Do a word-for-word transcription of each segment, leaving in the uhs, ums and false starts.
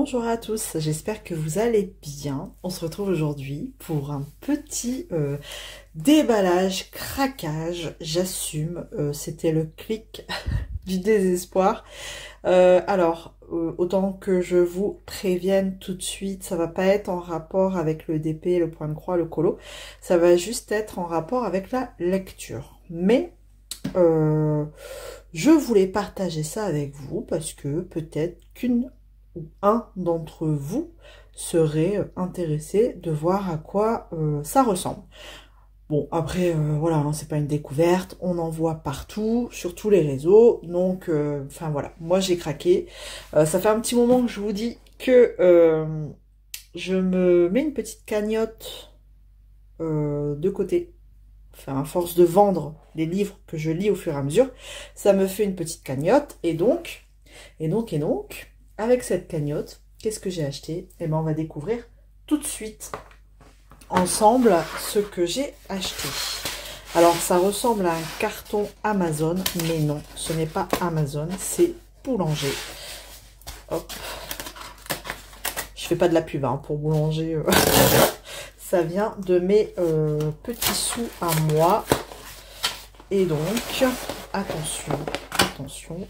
Bonjour à tous, j'espère que vous allez bien. On se retrouve aujourd'hui pour un petit euh, déballage, craquage, j'assume, euh, c'était le clic du désespoir. Euh, alors, euh, autant que je vous prévienne tout de suite, ça va pas être en rapport avec le D P, le point de croix, le colo, ça va juste être en rapport avec la lecture. Mais euh, je voulais partager ça avec vous parce que peut-être qu'une ou un d'entre vous serait intéressé de voir à quoi euh, ça ressemble. Bon, après, euh, voilà, hein, c'est pas une découverte, on en voit partout, sur tous les réseaux, donc, euh, enfin voilà, moi j'ai craqué. Euh, ça fait un petit moment que je vous dis que euh, je me mets une petite cagnotte euh, de côté. Enfin, à force de vendre les livres que je lis au fur et à mesure, ça me fait une petite cagnotte, et donc, et donc, et donc, avec cette cagnotte, qu'est-ce que j'ai acheté? Eh ben, on va découvrir tout de suite ensemble ce que j'ai acheté. Alors, ça ressemble à un carton Amazon, mais non, ce n'est pas Amazon, c'est Boulanger. Hop. Je fais pas de la pub hein, pour Boulanger. Euh. Ça vient de mes euh, petits sous à moi. Et donc, attention, attention.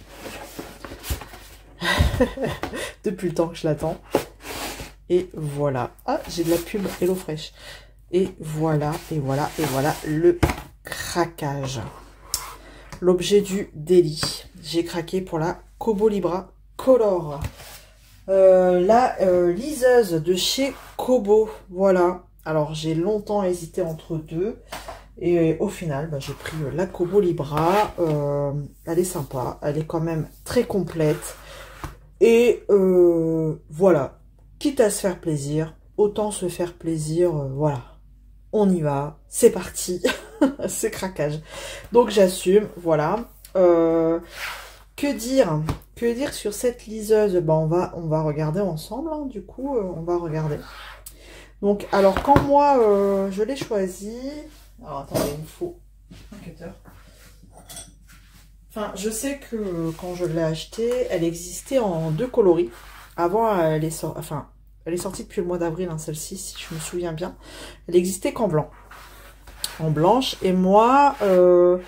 Depuis le temps que je l'attends. Et voilà. Ah, j'ai de la pub HelloFresh. Et voilà, et voilà, et voilà le craquage. L'objet du délit. J'ai craqué pour la Kobo Libra Color. Euh, la euh, liseuse de chez Kobo. Voilà. Alors, j'ai longtemps hésité entre deux. Et au final, bah, j'ai pris la Kobo Libra. Euh, elle est sympa. Elle est quand même très complète. Et euh, voilà. Quitte à se faire plaisir, autant se faire plaisir. Euh, voilà. On y va. C'est parti. C'est craquage. Donc, j'assume. Voilà. Euh, que dire Que dire sur cette liseuse? Bah, on va, on va regarder ensemble. Hein, du coup, euh, on va regarder. Donc, alors, quand moi, euh, je l'ai choisi... Alors, attendez, il me faut un cutter. Enfin, je sais que quand je l'ai achetée, elle existait en deux coloris. Avant, elle est, sor... enfin, elle est sortie depuis le mois d'avril, hein, celle-ci, si je me souviens bien. Elle existait qu'en blanc. En blanche. Et moi, euh...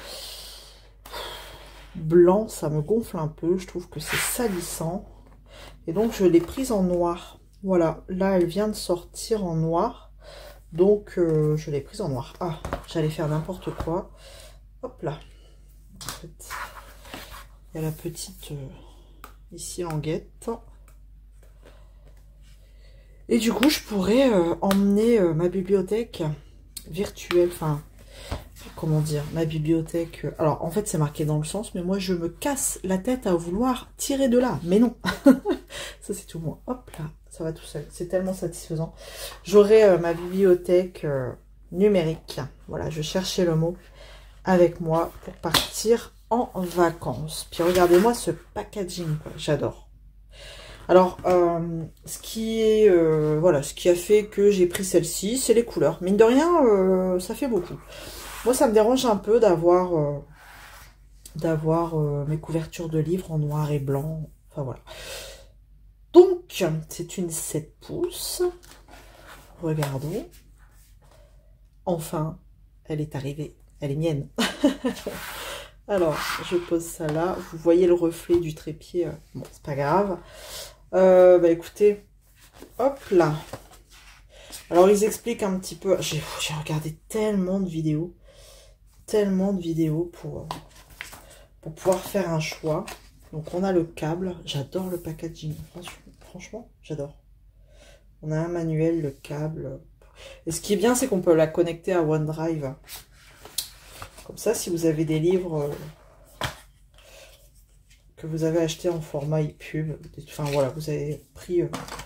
blanc, ça me gonfle un peu. Je trouve que c'est salissant. Et donc, je l'ai prise en noir. Voilà, là, elle vient de sortir en noir. Donc, euh, je l'ai prise en noir. Ah, j'allais faire n'importe quoi. Hop là. En fait, il y a la petite euh, ici en guette. Et du coup, je pourrais euh, emmener euh, ma bibliothèque virtuelle. Enfin, comment dire, ma bibliothèque. Euh, alors, en fait, c'est marqué dans le sens, mais moi, je me casse la tête à vouloir tirer de là. Mais non. Ça, c'est tout moi. Hop là. Ça va tout seul. C'est tellement satisfaisant. J'aurai euh, ma bibliothèque euh, numérique. Voilà, je cherchais le mot avec moi pour partir en vacances. Puis regardez-moi ce packaging. J'adore. Alors, euh, ce qui est, euh, voilà, ce qui a fait que j'ai pris celle-ci, c'est les couleurs. Mine de rien, euh, ça fait beaucoup. Moi, ça me dérange un peu d'avoir, euh, d'avoir euh, mes couvertures de livres en noir et blanc. Enfin voilà. Donc, c'est une sept pouces. Regardons. Enfin, elle est arrivée. Elle est mienne. Alors, je pose ça là. Vous voyez le reflet du trépied. Bon, c'est pas grave. Euh, bah écoutez, hop là. Alors, ils expliquent un petit peu. J'ai regardé tellement de vidéos. Tellement de vidéos pour, pour pouvoir faire un choix. Donc, on a le câble. J'adore le packaging. Franchement. Franchement, j'adore. On a un manuel, le câble. Et ce qui est bien, c'est qu'on peut la connecter à OneDrive. Comme ça, si vous avez des livres que vous avez achetés en format e-pub, enfin voilà, vous avez pris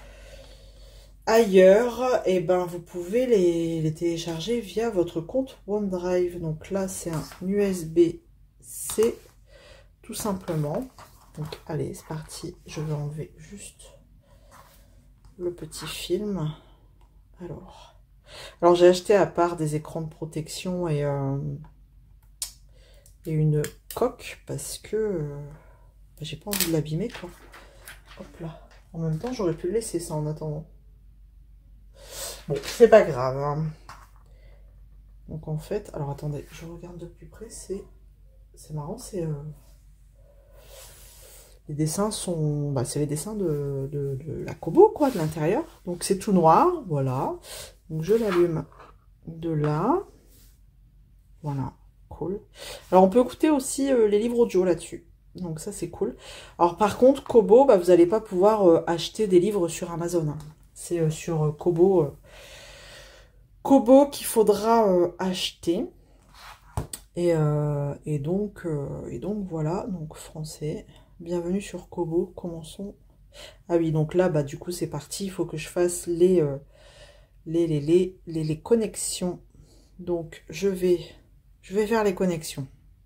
ailleurs, et ben vous pouvez les, les télécharger via votre compte OneDrive. Donc là, c'est un U S B C, tout simplement. Donc allez, c'est parti. Je vais enlever juste le petit film. Alors, alors j'ai acheté à part des écrans de protection et, euh, et une coque parce que euh, j'ai pas envie de l'abîmer quoi. Hop là. En même temps, j'aurais pu le laisser ça en attendant. Bon, c'est pas grave. Hein. Donc en fait, alors attendez, je regarde de plus près, c'est c'est marrant, c'est... Euh... Les dessins sont... Bah, c'est les dessins de, de, de la Kobo, quoi, de l'intérieur. Donc c'est tout noir, voilà. Donc je l'allume de là. Voilà, cool. Alors on peut écouter aussi euh, les livres audio là-dessus. Donc ça c'est cool. Alors par contre, Kobo, bah, vous n'allez pas pouvoir euh, acheter des livres sur Amazon. Hein. C'est euh, sur euh, Kobo, euh, Kobo qu'il faudra euh, acheter. Et, euh, et, donc, euh, et donc voilà, donc français. Bienvenue sur Kobo, commençons. Ah oui, donc là, bah du coup c'est parti. Il faut que je fasse les, euh, les, les, les, les, les connexions. Donc je vais, je vais faire les connexions.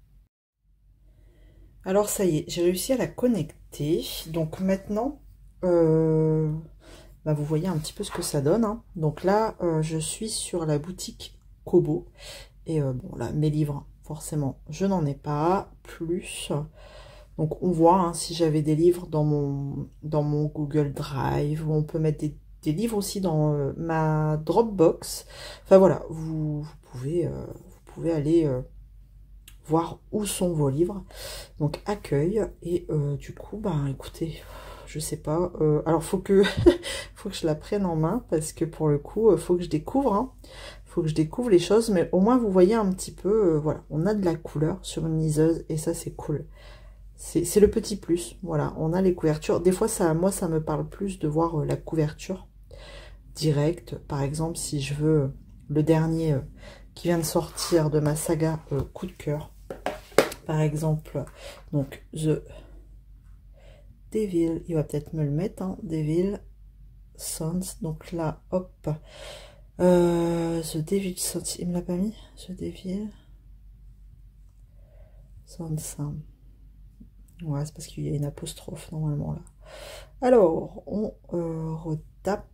Alors ça y est, j'ai réussi à la connecter. Donc maintenant, euh, bah, vous voyez un petit peu ce que ça donne. Hein. Donc là, euh, je suis sur la boutique Kobo. Et euh, bon là, mes livres, forcément, je n'en ai pas plus. Donc on voit hein, si j'avais des livres dans mon, dans mon Google Drive. Où on peut mettre des, des livres aussi dans euh, ma Dropbox. Enfin voilà, vous, vous, pouvez, euh, vous pouvez aller... Euh, voir où sont vos livres. Donc accueil et euh, du coup ben écoutez, je sais pas, euh, alors faut que faut que je la prenne en main parce que pour le coup euh, faut que je découvre hein. Faut que je découvre les choses, mais au moins vous voyez un petit peu, euh, voilà, on a de la couleur sur une liseuse et ça c'est cool, c'est le petit plus. Voilà, on a les couvertures, des fois ça, moi ça me parle plus de voir euh, la couverture directe. Par exemple si je veux le dernier euh, qui vient de sortir de ma saga euh, coup de cœur, par exemple, donc The Devil, il va peut-être me le mettre, hein, Devil Sons, donc là, hop, euh, The Devil Sons, il me l'a pas mis, The Devil Sons, ouais, c'est parce qu'il y a une apostrophe normalement là. Alors, on euh, retape,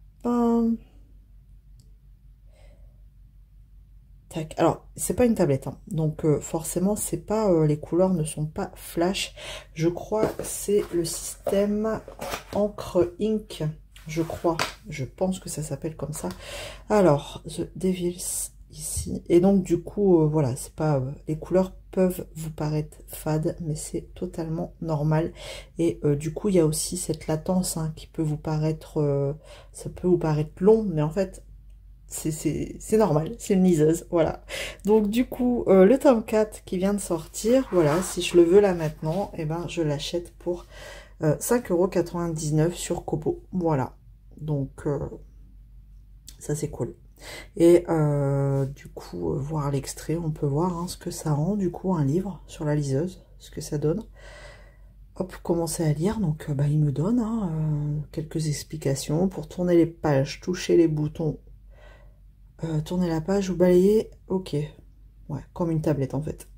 tac. Alors, c'est pas une tablette, hein. Donc euh, forcément, c'est pas euh, les couleurs ne sont pas flash. Je crois c'est le système encre ink. Je crois, je pense que ça s'appelle comme ça. Alors, The Devils ici. Et donc du coup, euh, voilà, c'est pas euh, les couleurs peuvent vous paraître fades, mais c'est totalement normal. Et euh, du coup, il y a aussi cette latence hein, qui peut vous paraître, euh, ça peut vous paraître long, mais en fait c'est normal, c'est une liseuse, voilà. Donc du coup, euh, le tome quatre qui vient de sortir, voilà, si je le veux là maintenant, et eh ben je l'achète pour euh, cinq euros quatre-vingt-dix-neuf sur Kobo, voilà. Donc euh, ça c'est cool. Et euh, du coup, euh, voir l'extrait, on peut voir hein, ce que ça rend, du coup, un livre sur la liseuse, ce que ça donne. Hop, commencer à lire, donc euh, bah, il me donne hein, euh, quelques explications pour tourner les pages, toucher les boutons, Euh, tourner la page ou balayer, ok, ouais, comme une tablette en fait.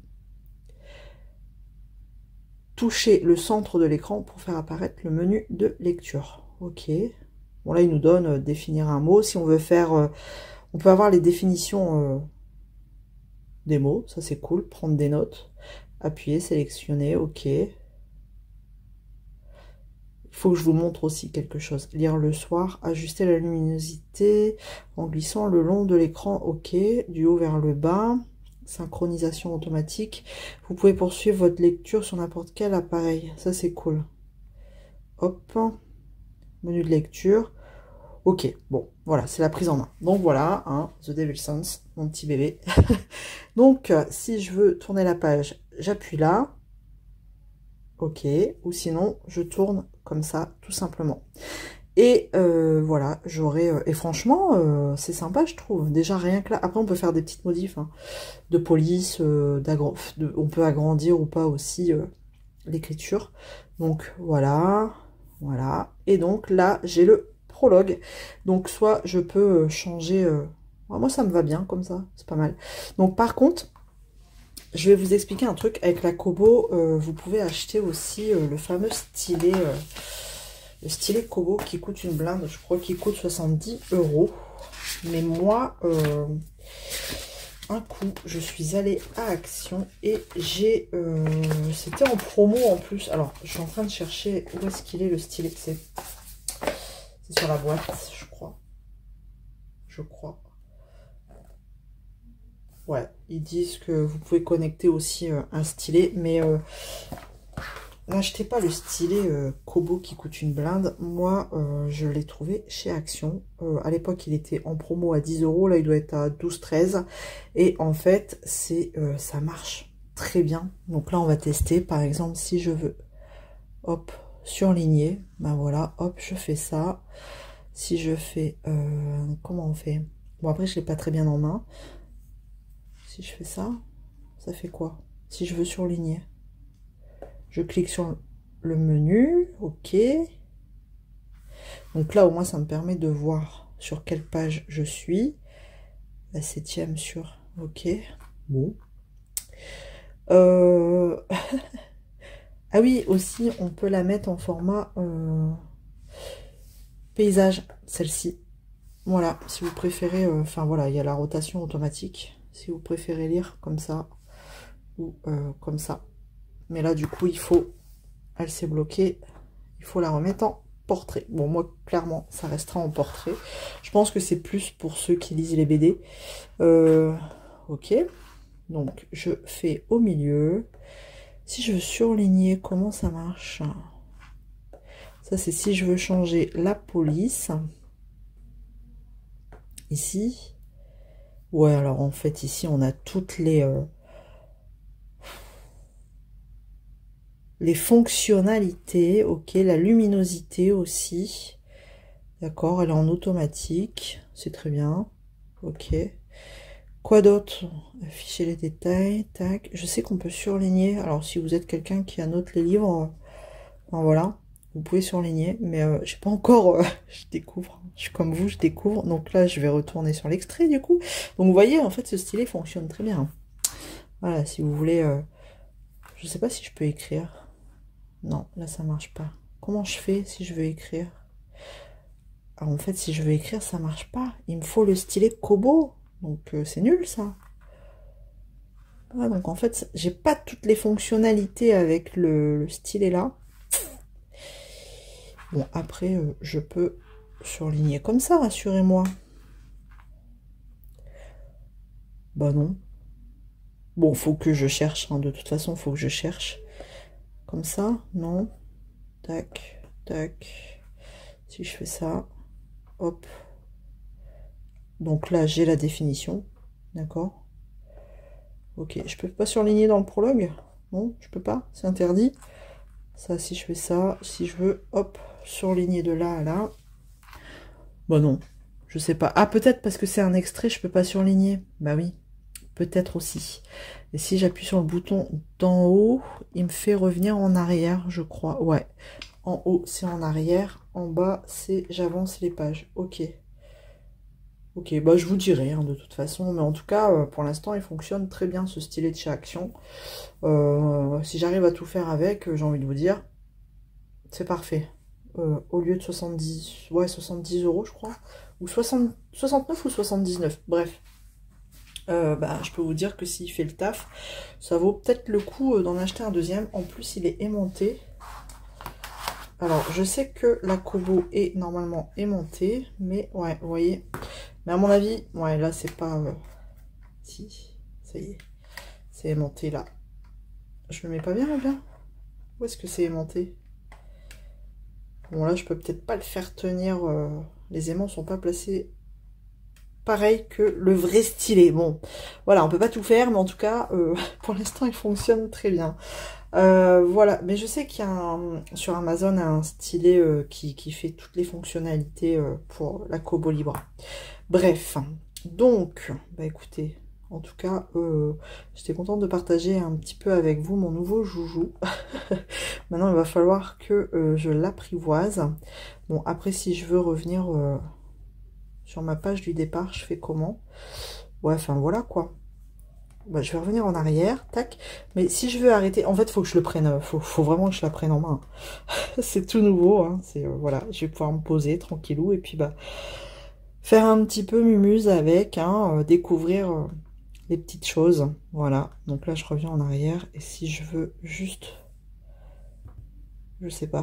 Toucher le centre de l'écran pour faire apparaître le menu de lecture, ok. Bon là il nous donne euh, définir un mot, si on veut faire, euh, on peut avoir les définitions euh, des mots, ça c'est cool, prendre des notes, appuyer, sélectionner, ok. Il faut que je vous montre aussi quelque chose. Lire le soir, ajuster la luminosité en glissant le long de l'écran, ok, du haut vers le bas, synchronisation automatique. Vous pouvez poursuivre votre lecture sur n'importe quel appareil, ça c'est cool. Hop, menu de lecture, ok, bon, voilà, c'est la prise en main. Donc voilà, hein, The Devil Sons, mon petit bébé. Donc, si je veux tourner la page, j'appuie là, ok, ou sinon, je tourne comme ça, tout simplement. Et euh, voilà, j'aurai... Euh, et franchement, euh, c'est sympa, je trouve. Déjà, rien que là... Après, on peut faire des petites modifs hein, de police, euh, de, on peut agrandir ou pas aussi euh, l'écriture. Donc, voilà, voilà. Et donc, là, j'ai le prologue. Donc, soit je peux changer... Euh... moi, ça me va bien, comme ça, c'est pas mal. Donc, par contre... je vais vous expliquer un truc. Avec la Kobo, euh, vous pouvez acheter aussi euh, le fameux stylet, euh, le stylet Kobo qui coûte une blinde. Je crois qu'il coûte soixante-dix euros. Mais moi, euh, un coup, je suis allée à Action et j'ai, euh, c'était en promo en plus. Alors, je suis en train de chercher où est-ce qu'il est le stylet. C'est sur la boîte, je crois. Je crois. Ouais, ils disent que vous pouvez connecter aussi euh, un stylet, mais euh, n'achetez pas le stylet euh, Kobo qui coûte une blinde. Moi, euh, je l'ai trouvé chez Action. Euh, à l'époque, il était en promo à dix euros. Là, il doit être à douze treize. Et en fait, c'est euh, ça marche très bien. Donc là, on va tester. Par exemple, si je veux, hop, surligner. Ben voilà, hop, je fais ça. Si je fais... Euh, comment on fait? Bon, après, je l'ai pas très bien en main. Si je fais ça, ça fait quoi? Si je veux surligner, je clique sur le menu, ok. Donc là, au moins, ça me permet de voir sur quelle page je suis. La septième sur, ok. Bon. Euh... ah oui, aussi, on peut la mettre en format euh... paysage, celle-ci. Voilà, si vous préférez, enfin euh, voilà, il y a la rotation automatique. Si vous préférez lire comme ça ou euh, comme ça. Mais là, du coup, il faut... Elle s'est bloquée. Il faut la remettre en portrait. Bon, moi, clairement, ça restera en portrait. Je pense que c'est plus pour ceux qui lisent les B D. Euh, ok. Donc, je fais au milieu. Si je veux surligner, comment ça marche? Ça, c'est si je veux changer la police. Ici. Ouais, alors en fait, ici, on a toutes les... Euh, les fonctionnalités, ok, la luminosité aussi, d'accord, elle est en automatique, c'est très bien, ok. Quoi d'autre? Afficher les détails, tac, je sais qu'on peut surligner, alors si vous êtes quelqu'un qui annote les livres, ben voilà, vous pouvez surligner, mais euh, j'ai pas encore, euh, je découvre, je suis comme vous, je découvre, donc là je vais retourner sur l'extrait du coup, donc vous voyez, en fait ce stylet fonctionne très bien, voilà, si vous voulez, euh, je sais pas si je peux écrire. Non, là ça marche pas. Comment je fais si je veux écrire? Alors, en fait, si je veux écrire, ça marche pas. Il me faut le stylet Kobo. Donc euh, c'est nul ça. Ah, donc en fait, j'ai pas toutes les fonctionnalités avec le, le stylet là. Bon, après, euh, je peux surligner comme ça, rassurez-moi. Bah non. Bon, faut que je cherche. Hein. De toute façon, faut que je cherche. Comme ça, non. Tac, tac. Si je fais ça, hop. Donc là, j'ai la définition. D'accord. Ok, je peux pas surligner dans le prologue? Non, je peux pas, c'est interdit. Ça, si je fais ça, si je veux, hop, surligner de là à là. Bah non, je sais pas. Ah, peut-être parce que c'est un extrait, je peux pas surligner. Bah oui, peut-être aussi. Et si j'appuie sur le bouton d'en haut, il me fait revenir en arrière, je crois. Ouais, en haut, c'est en arrière. En bas, c'est j'avance les pages. Ok. Ok, bah je vous dirai hein, de toute façon, mais en tout cas, euh, pour l'instant, il fonctionne très bien ce stylet de chez Action. Euh, si j'arrive à tout faire avec, euh, j'ai envie de vous dire, c'est parfait. Euh, au lieu de soixante-dix, ouais, soixante-dix euros, je crois, ou soixante, soixante-neuf ou soixante-dix-neuf, bref. Euh, bah, je peux vous dire que s'il fait le taf, ça vaut peut-être le coup d'en acheter un deuxième. En plus, il est aimanté. Alors, je sais que la Kobo est normalement aimantée, mais ouais, vous voyez... Mais à mon avis, ouais, là, c'est pas... Euh... Si, ça y est. C'est aimanté, là. Je le mets pas bien, là, bien. Où est-ce que c'est aimanté? Bon, là, je peux peut-être pas le faire tenir. Euh... Les aimants sont pas placés pareil que le vrai stylet. Bon, voilà, on peut pas tout faire, mais en tout cas, euh, pour l'instant, il fonctionne très bien. Euh, voilà, mais je sais qu'il y a un, sur Amazon un stylet euh, qui, qui fait toutes les fonctionnalités euh, pour la Kobo Libra. Bref, donc, bah écoutez, en tout cas, euh, j'étais contente de partager un petit peu avec vous mon nouveau joujou. Maintenant, il va falloir que euh, je l'apprivoise. Bon, après, si je veux revenir euh, sur ma page du départ, je fais comment? Ouais, enfin, voilà, quoi. Bah, je vais revenir en arrière, tac. Mais si je veux arrêter, en fait, faut que je le prenne, faut, faut vraiment que je la prenne en main. C'est tout nouveau, hein. C'est, euh, voilà, je vais pouvoir me poser tranquillou, et puis, bah... faire un petit peu mumuse avec, hein, euh, découvrir euh, les petites choses. Voilà, donc là je reviens en arrière. Et si je veux juste, je sais pas,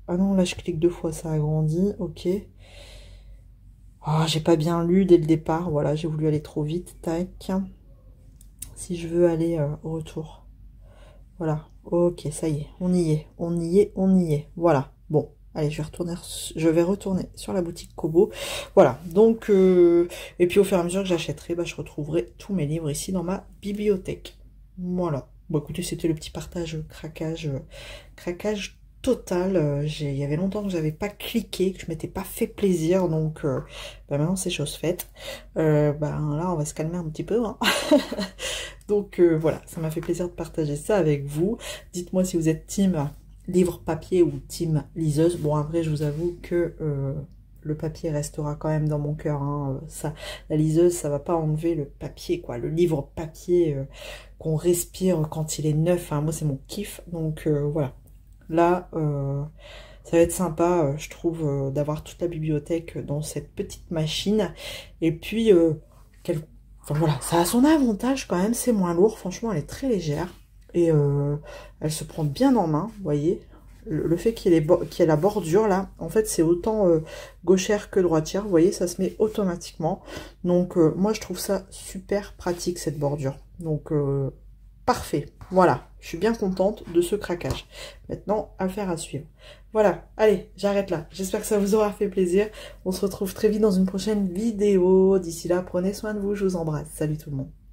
Ah non, là je clique deux fois, ça agrandit, ok. Ah, j'ai pas bien lu dès le départ, voilà, j'ai voulu aller trop vite, tac. Si je veux aller euh, au retour. Voilà, ok, ça y est, on y est, on y est, on y est, voilà. Bon, allez, je vais retourner, je vais retourner sur la boutique Kobo. Voilà, donc, euh, et puis au fur et à mesure que j'achèterai, bah, je retrouverai tous mes livres ici dans ma bibliothèque. Voilà. Bon, écoutez, c'était le petit partage, euh, craquage, euh, craquage total. Euh, j'ai, il y avait longtemps que j'avais pas cliqué, que je m'étais pas fait plaisir, donc, euh, bah, maintenant c'est chose faite. Euh, bah, là, on va se calmer un petit peu, hein. Donc euh, voilà, ça m'a fait plaisir de partager ça avec vous. Dites-moi si vous êtes team livre papier ou team liseuse. Bon, après, je vous avoue que euh, le papier restera quand même dans mon cœur. Hein. Ça, la liseuse, ça va pas enlever le papier, quoi. Le livre papier euh, qu'on respire quand il est neuf. Hein. Moi, c'est mon kiff. Donc euh, voilà. Là, euh, ça va être sympa, euh, je trouve, euh, d'avoir toute la bibliothèque dans cette petite machine. Et puis, euh, quel... enfin, voilà, ça a son avantage quand même, c'est moins lourd. Franchement, elle est très légère. Et euh, elle se prend bien en main, vous voyez. Le, le fait qu'il y ait, qu'il y ait la bordure, là, en fait, c'est autant euh, gauchère que droitière. Vous voyez, ça se met automatiquement. Donc, euh, moi, je trouve ça super pratique, cette bordure. Donc, euh, parfait. Voilà, je suis bien contente de ce craquage. Maintenant, affaire à suivre. Voilà, allez, j'arrête là. J'espère que ça vous aura fait plaisir. On se retrouve très vite dans une prochaine vidéo. D'ici là, prenez soin de vous, je vous embrasse. Salut tout le monde.